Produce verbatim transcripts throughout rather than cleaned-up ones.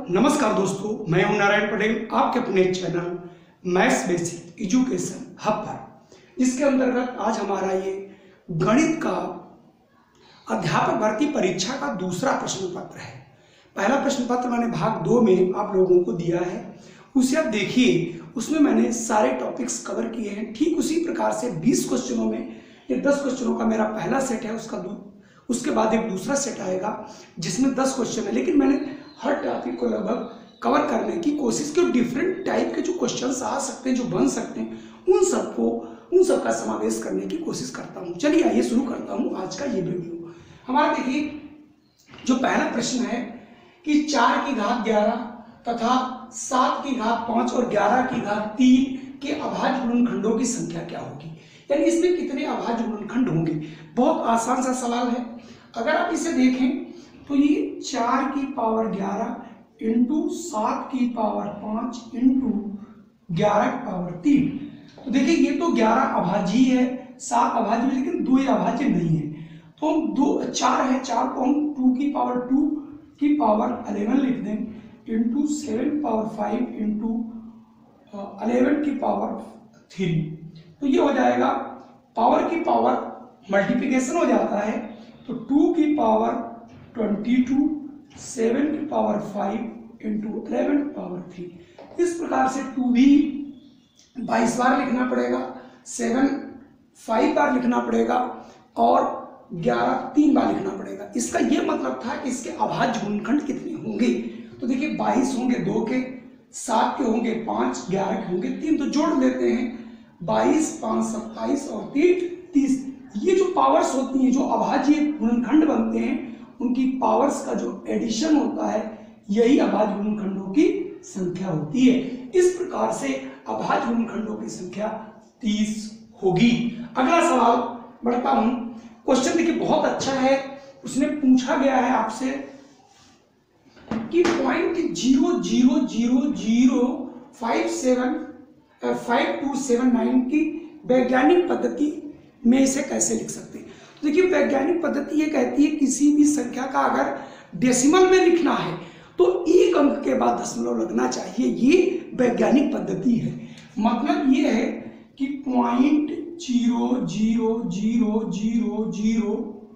नमस्कार दोस्तों, मैं हूं नारायण पटेल, आपके अपने channel maths basic education hub पर, जिसके अंतर्गत आज हमारा ये गणित का अध्यापक भर्ती परीक्षा का दूसरा प्रश्न पत्र है। पहला प्रश्न पत्र मैंने भाग दो में आप लोगों को दिया है, उसे आप देखिए। उसमें मैंने सारे टॉपिक्स कवर किए हैं। ठीक उसी प्रकार से बीस क्वेश्चनों में ये दस क्वेश्चनों का मेरा पहला सेट है, उसका उसके बाद एक दूसरा सेट आएगा जिसमें दस क्वेश्चन है। लेकिन मैंने हर टॉपिक को लगभग कवर करने की कोशिश की। डिफरेंट टाइप के जो क्वेश्चंस आ सकते हैं, जो बन सकते हैं, उन सबको उन सब का समावेश करने की कोशिश करता हूं। चलिए आइए शुरू करता हूं आज का ये वीडियो। हमारा देखिए जो पहला प्रश्न है कि चार की घात ग्यारह तथा सात की घात पांच और ग्यारह की घात तीन के अभाज्य गुणनखंडों की संख्या क्या होगी, यानी इसमें कितने अभाज्य गुणनखंड होंगे। बहुत आसान सा सवाल है। अगर आप इसे देखें तो ये चार की पावर ग्यारह इंटू सात की पावर पांच इंटू ग्यारह की पावर तीन। तो देखिए ये तो ग्यारह अभाज्य है, सात अभाज्य, लेकिन दो ये अभाज्य नहीं है। तो हम दो चार है, चार को हम टू की पावर टू की पावर अलेवन लिख दें into seven power five into eleven की पावर थ्री। तो ये हो जाएगा पावर की पावर मल्टीप्लिकेशन हो जाता है। तो टू की पावर ट्वेंटी टू, सेवन की पावर फाइव इंटू अलेवन की पावर थ्री। इस प्रकार से टू भी बाईस बार लिखना पड़ेगा, सेवन फाइव बार लिखना पड़ेगा और ग्यारह तीन बार लिखना पड़ेगा। इसका यह मतलब था कि इसके अभाज्य गुणनखंड कितने होंगे। तो देखिए बाईस होंगे दो के, सात के होंगे पांच, ग्यारह के होंगे तीन। तो जोड़ लेते हैं, बाईस पांच सत्ताईस और तीन तीस। ये जो पावर्स होती हैं, जो अभाज्य गुणनखंड बनते हैं, उनकी पावर्स का जो एडिशन होता है, यही अभाज्य गुणनखंडों की संख्या होती है। इस प्रकार से अभाज्य गुणनखंडों की संख्या तीस होगी। अगला सवाल बढ़ता हूं। क्वेश्चन देखिए बहुत अच्छा है। उसने पूछा गया है आपसे कि point zero zero zero zero five seven five two seven nine की वैज्ञानिक पद्धति में इसे कैसे लिख सकते हैं। तो देखिए वैज्ञानिक पद्धति ये कहती है किसी भी संख्या का अगर डेसिमल में लिखना है तो एक अंक के बाद दशमलव लगना चाहिए। ये वैज्ञानिक पद्धति है। मतलब ये है कि point zero zero zero zero zero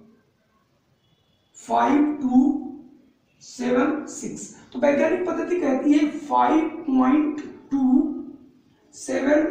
five two seven six. तो वैज्ञानिक पद्धति कहती है five point two seven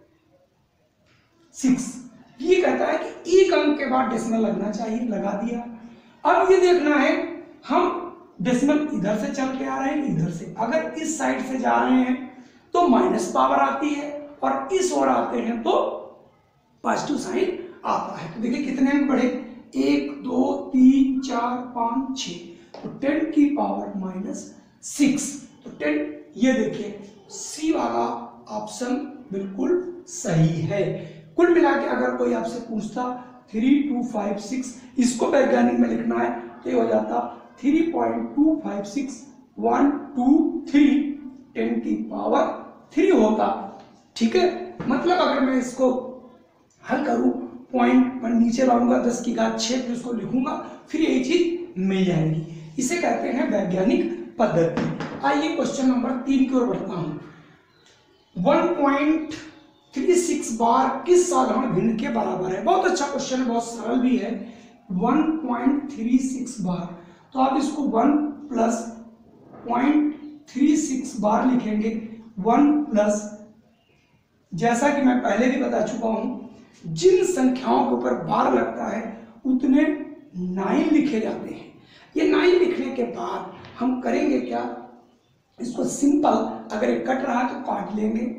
six. ये कहता है कि एक अंक के बाद डेसिमल लगना चाहिए, लगा दिया। अब ये देखना है हम डेसिमल इधर से चल के आ रहे हैं, इधर से। अगर इस साइड से जा रहे हैं तो माइनस पावर आती है और इस ओर आते हैं तो पॉजिटिव साइन आता है। तो देखिए कितने अंक बढ़े, एक दो तीन चार पांच छह। तो टेन की पावर माइनस सिक्स। तो टेन, ये देखिए सी वाला ऑप्शन बिल्कुल सही है। कुल मिला के अगर कोई आपसे पूछता थ्री टू फाइव सिक्स, इसको वैज्ञानिक में लिखना है तो ये हो जाता three point two five six one two three, ten की पावर थ्री होता। ठीक है। मतलब अगर मैं इसको हल करूं, पॉइंट मैं नीचे लाऊंगा दस की घात छह, फिर उसको लिखूंगा, फिर यही चीज मिल जाएगी। इसे कहते हैं वैज्ञानिक पद्धति। आइए क्वेश्चन नंबर तीन की ओर बढ़ता हूं। One point three six bar किस साधारण भिन्न के बराबर है। बहुत अच्छा क्वेश्चन है, बहुत सरल भी है। One point three six bar, तो आप इसको one plus point three six bar लिखेंगे। वन प्लस, जैसा कि मैं पहले भी बता चुका हूं, जिन संख्याओं के ऊपर बार लगता है उतने नाइन लिखे जाते हैं। ये नाइन लिखने के बाद हम करेंगे क्या, इसको सिंपल, अगर ये कट रहा तो काट लेंगे।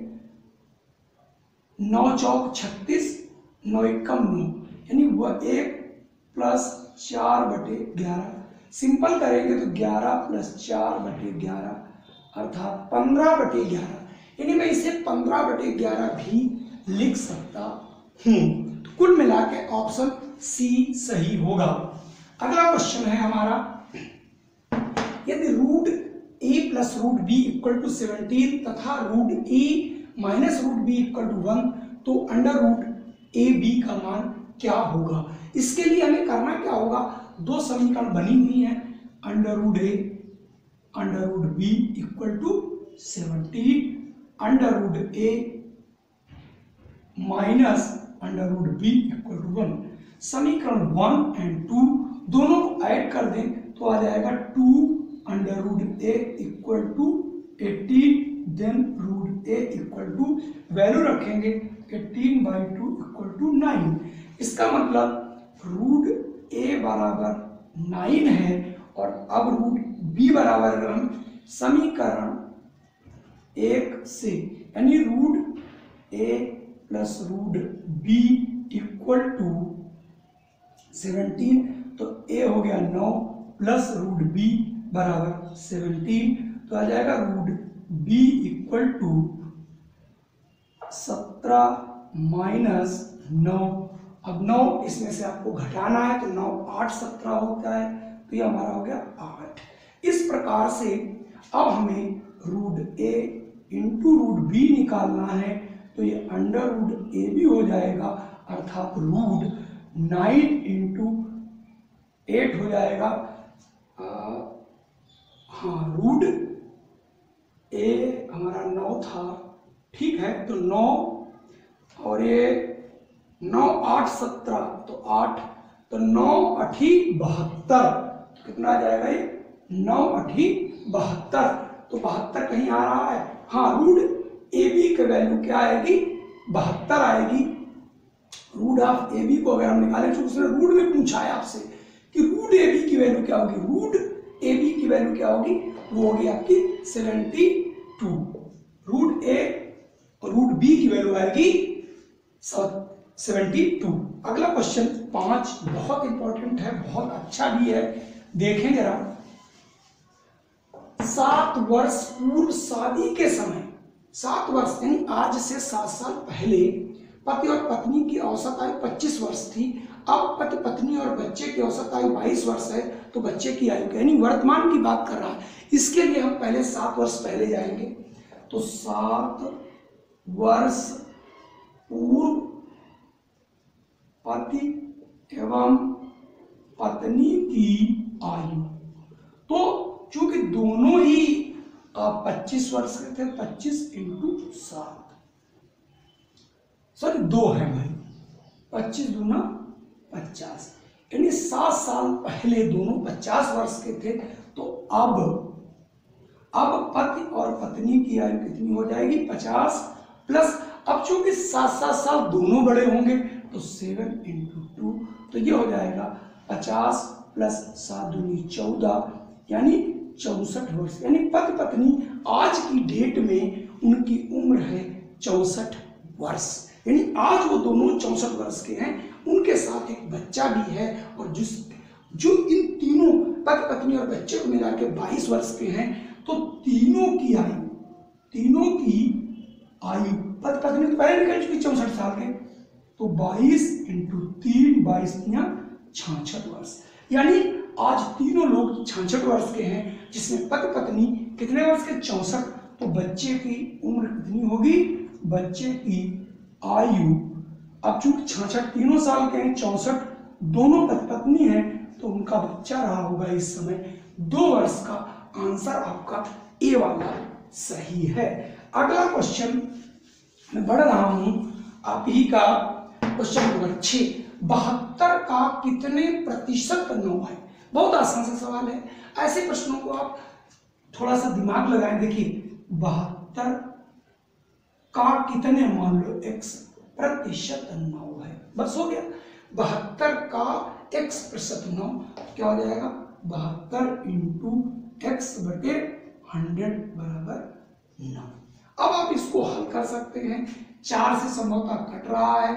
नौ चौक छत्तीस, नौ एकम नौ, यानी वह एक प्लस चार बटे ग्यारह। सिंपल करेंगे तो ग्यारह प्लस चार बटे ग्यारह अर्थात पंद्रह बटे ग्यारह। यानी मैं इसे पंद्रह बटे ग्यारह भी लिख सकता हूं। तो कुल मिला के ऑप्शन सी सही होगा। अगला क्वेश्चन है हमारा, यदि root A plus root B equal to seventeen तथा root A minus root B equal to one, तो अंडर रूट ए बी का मान क्या होगा। इसके लिए हमें करना क्या होगा, दो समीकरण बनी हुई है, under root A under root B equal to seventeen, under root A minus under root B equal to one. समीकरण वन एंड टू दोनों को ऐड कर दें तो आ जाएगा two under root A equal to eighteen, then root A equal to value रखेंगे eighteen by two equal to nine. इसका मतलब रूट ए बराबर नाइन है और अब रूट बी बराबर अगर हम समीकरण एक से यानी root A plus root B equal to seventeen, तो ए हो गया नौ प्लस रूट बी बराबर सेवनटीन, तो आ जाएगा रूट बी इक्वल टू सत्रह माइनस नौ। अब नौ इसमें से आपको घटाना है तो नौ आठ सत्रह होता है, तो ये हमारा हो गया आठ। इस प्रकार से अब हमें root A into root B निकालना है, तो ये अंडर रूट ए बी हो जाएगा, अर्थात रूट नाइन इंटू एट हो जाएगा। आ, हाँ रूट ए हमारा नौ था, ठीक है, तो नौ और ये नौ आठ सत्रह, तो आठ, तो नौ अठी बहत्तर, कितना आ जाएगा ये नौ अठी बहत्तर, तो बहत्तर कहीं आ रहा है, हाँ रूट ए बी की वैल्यू क्या आएगी बहत्तर आएगी। रूट ऑफ ए बी को अगर हम निकालें, तो उसने रूट में पूछा है आपसे कि रूट ए बी की वैल्यू क्या होगी, रूट ए बी की वैल्यू क्या होगी, वो होगी आपकी सेवेंटी टू। रूट ए और रूट बी की वैल्यू आएगी सेवेंटी टू। अगला क्वेश्चन पांच बहुत इंपॉर्टेंट है, बहुत अच्छा भी है, देखें जरा। सात वर्ष पूर्व शादी के समय, सात वर्ष यानी आज से सात साल पहले पति और पत्नी की औसत आयु पच्चीस वर्ष थी। अब पति पत्नी और बच्चे की औसत आयु बाईस वर्ष है, तो बच्चे की आयु यानी वर्तमान की बात कर रहा है। इसके लिए हम पहले सात वर्ष पहले जाएंगे, तो सात वर्ष पूर्व पति एवं पत्नी की आयु, तो चूंकि दोनों ही पच्चीस वर्ष के थे, पच्चीस इंटू सात, सॉरी दो है भाई, पच्चीस दूना पचास, यानी सात साल पहले दोनों पचास वर्ष के थे। तो अब अब पति और पत्नी की आयु कितनी हो जाएगी पचास प्लस, अब चूंकि सात सात साल दोनों बड़े होंगे तो सेवन इंटू टू, तो ये हो जाएगा पचास प्लस सात दूनी चौदह, यानी चौसठ वर्ष। यानी पति पत्नी आज की डेट में उनकी उम्र है चौसठ वर्ष, यानी आज वो दोनों चौसठ वर्ष के हैं, उनके साथ एक बच्चा भी है, और जिस जो इन तीनों पति पत्नी और बच्चे को मिला के बाईस वर्ष के हैं, तो तीनों की आयु तीनों की आयु पति पत्नी तो पहले निकल चुकी चौसठ साल के, तो बाईस इंटू तीन, बाईस या छियासठ वर्ष, यानी आज तीनों लोग छियासठ वर्ष के हैं, जिसमें पति पत्नी कितने वर्ष के चौसठ, तो बच्चे की उम्र कितनी होगी, बच्चे की आयु अब चूंकि छियासठ तीनों साल के हैं, चौसठ दोनों पति पत्नी हैं, तो उनका बच्चा रहा होगा इस समय दो वर्ष का। आंसर आपका ए वाला सही है। अगला क्वेश्चन मैं बढ़ रहा हूं, आप ही का क्वेश्चन नंबर छह, बहत्तर का कितने प्रतिशत नौ है। बहुत आसान सा सवाल है, ऐसे प्रश्नों को आप थोड़ा सा दिमाग लगाएं। देखिए बहत्तर का कितने, मान लो एक्स प्रतिशत नौ है, बस हो गया। बहत्तर का एक्स प्रतिशत नौ क्या हो जाएगा, बहत्तर इंटू एक्स बटे हंड्रेड बराबर नौ। अब आप इसको हल कर सकते हैं, चार से संभवतः कट रहा है,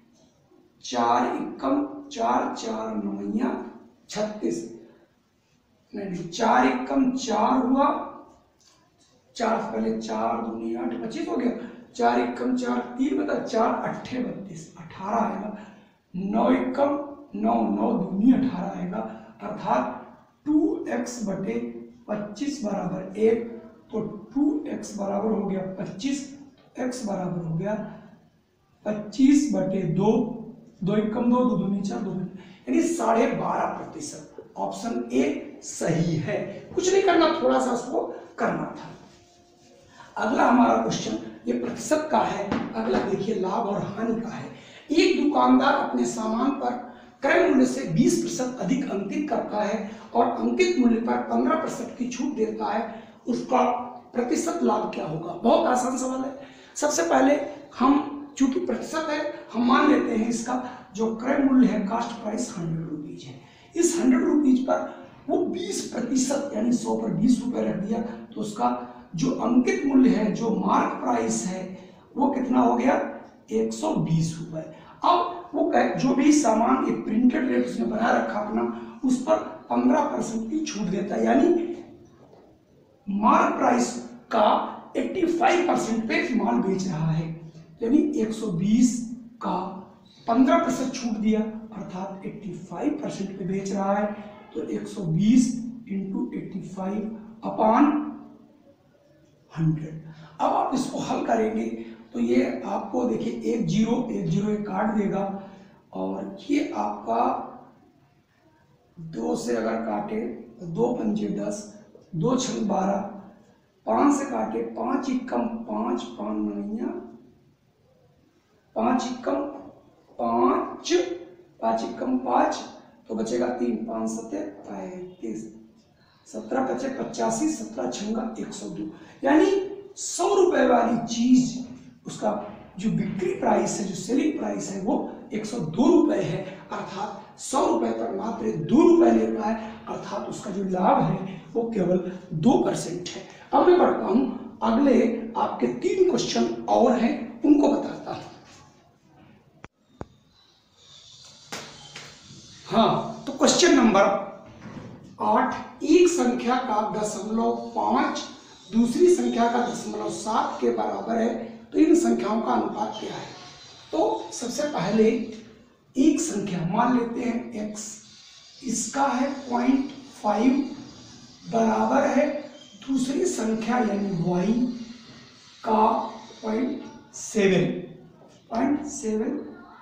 चार इक्कम चार, चार नौया छत्तीस, नहीं चार इक्कम चार हुआ, चार से पहले चार दूनी आठ, पच्चीस हो गया, चार इक्कम चार, तीन बता चार अट्ठे बत्तीस, अठारह आएगा, नौ इक्कम नौ, नौ दूनी अठारह आएगा, अर्थात टू एक्स बटे पच्चीस बराबर एक, तो टू एक्स बराबर हो गया पच्चीस, एक्स बराबर हो गया पच्चीस बटे दो, दो इक्कम दो, दो दूनी चार, दो यानी साढ़े बारह प्रतिशत। ऑप्शन ए सही है। कुछ नहीं करना, थोड़ा सा उसको करना था। अगला हमारा क्वेश्चन ये प्रतिशत का है। अगला देखिए लाभ और हानि का है। एक दुकानदार अपने सामान पर क्रय मूल्य से बीस प्रतिशत अधिक अंकित करता है और अंकित मूल्य पर पंद्रह प्रतिशत की छूट देता है, उसका प्रतिशत लाभ क्या होगा? बहुत आसान सवाल है। सबसे पहले हम चूंकि प्रतिशत है, हम मान लेते हैं इसका जो क्रय मूल्य है, कास्ट प्राइस हंड्रेड रुपीज है। इस हंड्रेड रुपीज पर वो बीस प्रतिशत यानी सौ पर बीस रुपए रख दिया, तो उसका जो अंकित मूल्य है, जो मार्क प्राइस है, वो कितना हो गया? एक सौ बीस रुपए। अब वो जो भी सामान एक प्रिंटेड रेट उसने बना रखा अपना, उस पर पंद्रह परसेंट की छूट देता है, यानी मार्क प्राइस का पचासी परसेंट पे माल बेच रहा है, यानी एक सौ बीस का पंद्रह प्रतिशत छूट दिया, अर्थात पचासी परसेंट पे बेच रहा है, तो एक सौ बीस इंटू पचासी अपॉन हंड्रेड। अब आप इसको हल करेंगे तो ये आपको देखिए एक जीरो एक जीरो एक काट देगा, और ये आपका दो से अगर काटे तो दो पंजे दस, दो छः बारह, पाँच से काटे पाँच इक्कम पाँच, पाँच नैया पाँच इक्कम पाँच, पाँच इक्कम पाँच, तो बचेगा तीन, पाँच सत्ते पैंतीस, सत्रह पचे पचासी, सत्रह छंगा एक सौ दो, यानी सौ रुपए वाली चीज उसका जो बिक्री प्राइस है, जो सेलिंग प्राइस है, वो एक सौ दो रुपए है, अर्थात सौ रुपए पर मात्र दो रुपए लेता है, अर्थात उसका जो लाभ है वो केवल दो परसेंट है। अब मैं बढ़ता हूं, अगले आपके तीन क्वेश्चन और हैं, उनको बताता हूं। हाँ, तो क्वेश्चन नंबर आठ, एक संख्या का दशमलव पांच दूसरी संख्या का दशमलव सात के बराबर है, तो इन संख्याओं का अनुपात क्या है? तो सबसे पहले एक संख्या मान लेते हैं x, इसका है पॉइंट फाइव बराबर है दूसरी संख्या यानी y का पॉइंट सेवन, पॉइंट सेवन।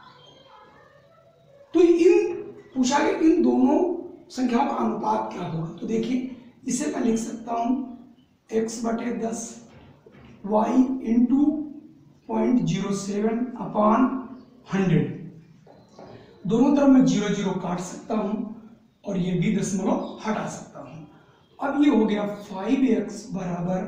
तो इन पूछा गया इन दोनों संख्याओं का अनुपात क्या होगा? तो देखिए इसे मैं लिख सकता हूं x बटे दस y into point zero seven upon hundred. दोनों तरफ मैं जीरो जीरो काट सकता हूं और ये भी दशमलव हटा सकता हूं। अब ये हो गया फाइव एक्स बराबर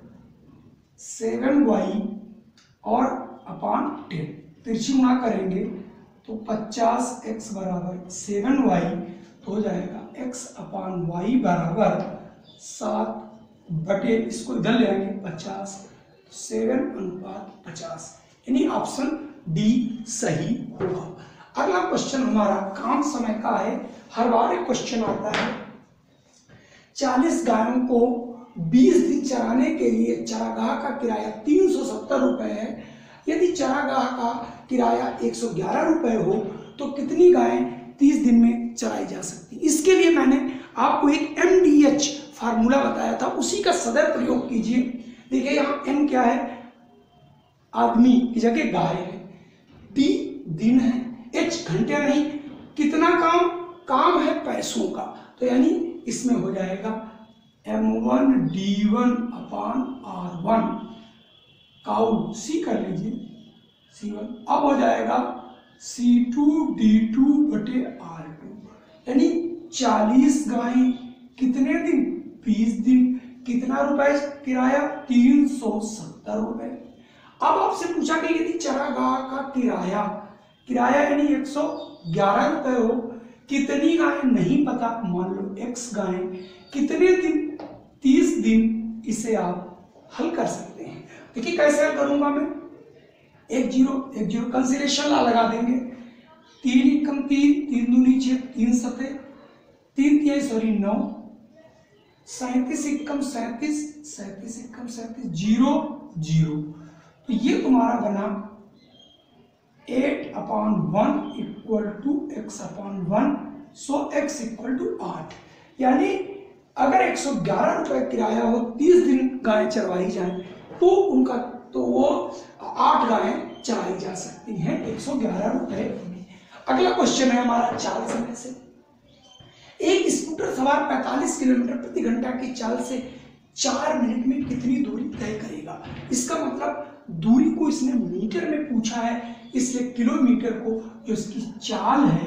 सेवन वाई और अपॉन टेन। तिरछी गुणा करेंगे तो पचास एक्स बराबर सेवन वाई, तो हो जाएगा x अपॉन वाई बराबर सात बटे, इसको इधर ले आएंगे पचास, सेवन अनुपात पचास, यानी ऑप्शन डी सही होगा। अगला क्वेश्चन हमारा काम समय का है। हर बार एक क्वेश्चन आता है, चालीस गायों को बीस दिन चराने के लिए चरागाह का किराया तीन सौ सत्तर रुपए है। यदि चरागाह का किराया एक सौ ग्यारह रुपए हो तो कितनी गायें तीस दिन में चराई जा सकती? इसके लिए मैंने आपको एक एम डी एच फार्मूला बताया था, उसी का सदैव प्रयोग कीजिए। देखिए यहाँ एम क्या है? आदमी की जगह गाय है, डी दिन है, एच घंटे नहीं, कितना काम? काम है पैसों का, तो यानी इसमें हो जाएगा M one D one upon R one, cow C कर लीजिए सी वन। अब हो जाएगा सी टू डी टू बटे आर टू, यानी चालीस गायें कितने दिन? बीस दिन। कितना रुपए किराया? तीन सौ सत्तर रुपए। अब आपसे पूछा कि यदि चरागाह का किराया किराया यानी एक सौ ग्यारह रुपए हो, कितनी गायें नहीं पता, मान लो एक्स गायें, कितने दिन? तीस दिन। इसे आप हल कर सकते हैं। देखिए कैसे हल करूंगा मैं, एक जीरो एक जीरो कंसिलेशन ला लगा देंगे, तीन एकम तीन, तीन दूनी छह, तीन सते तीन तिहाई सॉरी नौ, सैंतीस एकम सैंतीस, सैंतीस एकम सैंतीस, जीरो जीरो। तो ये तुम्हारा बना eight upon one equal to X upon one, so X equal to आठ। यानी अगर एक सौ ग्यारह रुपए किराया हो, तीस दिन गायें चरवाई जाए, तो उनका तो वो आठ गायें चराई जा सकती हैं एक सौ ग्यारह रुपए में। अगला क्वेश्चन है हमारा चाल समय से। एक स्कूटर सवार पैंतालीस किलोमीटर प्रति घंटा की चाल से चार मिनट में कितनी दूरी तय करेगा। इसका मतलब दूरी को इसने मीटर में पूछा है, इसलिए किलोमीटर को जो इसकी चाल है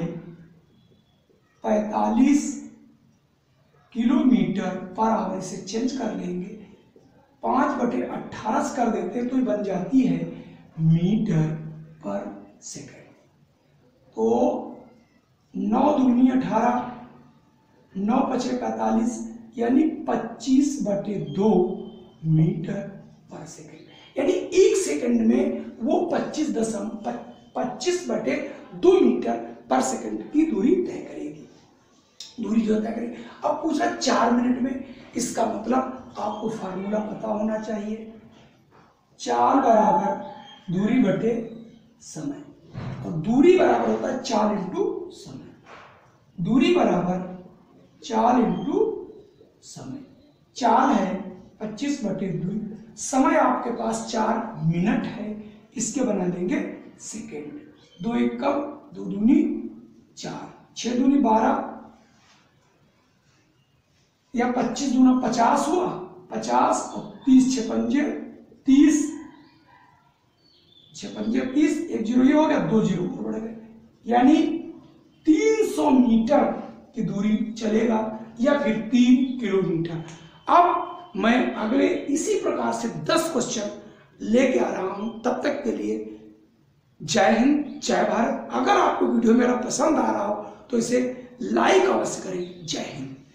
पैंतालीस किलोमीटर पर आवर से चेंज कर लेंगे, पांच बटे अट्ठारह कर देते हैं तो ये बन जाती है मीटर पर सेकंड। तो नौ दूनी अठारह, नौ पचे पैंतालीस, यानी पच्चीस बटे दो मीटर पर सेकंड। यानी एक सेकंड में वो पच्चीस दशम पच्चीस बटे दो मीटर पर सेकंड की दूरी तय करेगी, दूरी जो तय करेगी। अब पूछ रहा चार मिनट में, इसका मतलब आपको फार्मूला पता होना चाहिए, चाल बराबर दूरी बटे समय, और दूरी बराबर होता है चाल इंटू समय। दूरी बराबर चाल इंटू समय, चाल है पच्चीस बटे दो, समय आपके पास चार मिनट है, इसके बना देंगे सेकेंड। दो एक कम, दो दूनी चार, छह दूनी बारह, या पच्चीस दूना पचास हुआ, पचास और तीस छपंजे तीस, छपंजे तीस, एक जीरो ये हो गया, दो जीरो और बढ़ गए, यानी तीन सौ मीटर की दूरी चलेगा या फिर तीन किलोमीटर। अब मैं अगले इसी प्रकार से दस क्वेश्चन लेके आ रहा हूं, तब तक के लिए जय हिंद जय भारत। अगर आपको वीडियो मेरा पसंद आ रहा हो तो इसे लाइक अवश्य करें। जय हिंद।